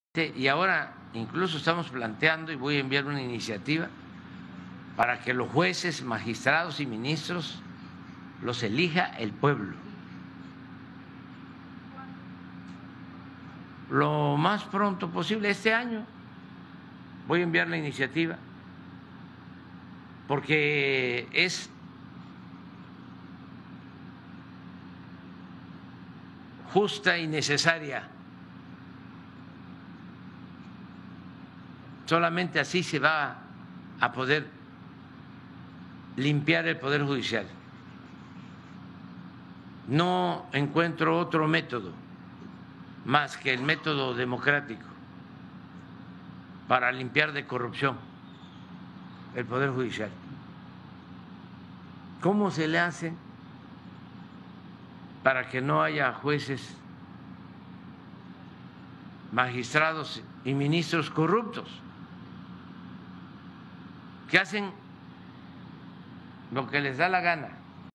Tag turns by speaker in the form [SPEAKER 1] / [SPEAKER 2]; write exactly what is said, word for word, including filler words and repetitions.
[SPEAKER 1] Y ahora incluso estamos planteando, y voy a enviar una iniciativa para que los jueces, magistrados y ministros los elija el pueblo. Lo más pronto posible, este año, voy a enviar la iniciativa, porque es justa y necesaria. Solamente así se va a poder limpiar el Poder Judicial. No encuentro otro método más que el método democrático para limpiar de corrupción el Poder Judicial. ¿Cómo se le hace para que no haya jueces, magistrados y ministros corruptos que hacen lo que les da la gana?